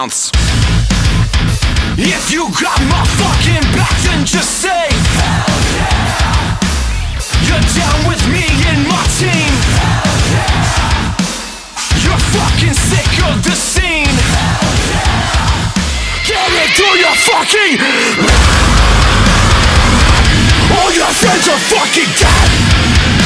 bounce. If you got my fucking back, then just say hell yeah. You're down with me and my team. Hell yeah. You're fucking sick of the scene. Hell yeah. Get into your fucking. All your friends are fucking dead.